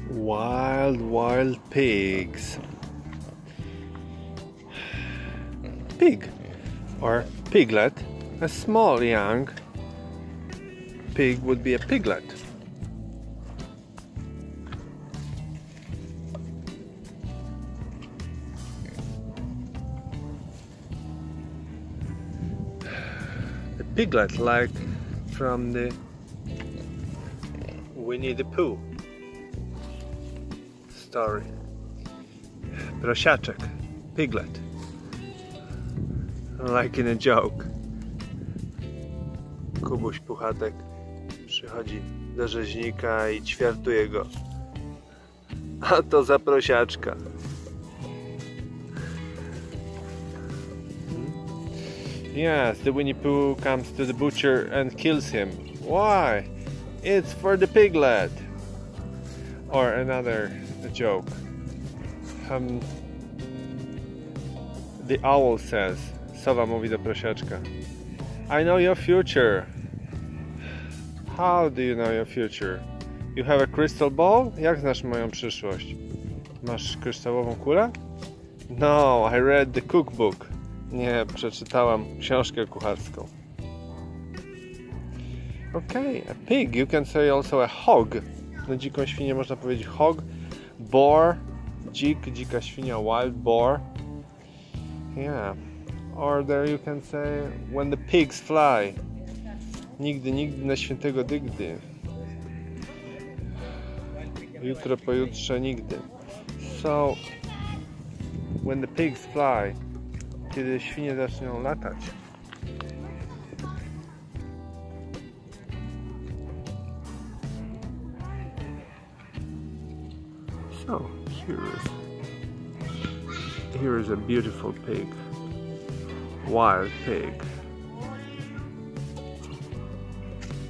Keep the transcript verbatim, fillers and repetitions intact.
Wild, wild pigs. Pig or piglet. A small young pig would be a piglet. A piglet, like from the Winnie the Pooh story. Prosiaczek, piglet. Like in a joke. Kubuś Puchatek przychodzi do rzeźnika i ćwiartuje go. A to za prosiaczka. Yes, the Winnie Pooh comes to the butcher and kills him. Why? It's for the piglet. Or another joke. Um, the owl says, sowa mówi do prosiaczka, I know your future. How do you know your future? You have a crystal ball? Jak znasz moją przyszłość? Masz kryształową kulę? No, I read the cookbook. Nie, przeczytałam książkę kucharską. Okay, a pig. You can say also a hog. Na dziką świnię można powiedzieć hog. Boar, dzik, dzika świnia, wild boar. Yeah. Or there you can say when the pigs fly. Nigdy, nigdy na świętego dygdy. Jutro, pojutrze, nigdy. So, when the pigs fly, kiedy świnie zaczną latać. So, here is, here is a beautiful pig. Wild pig.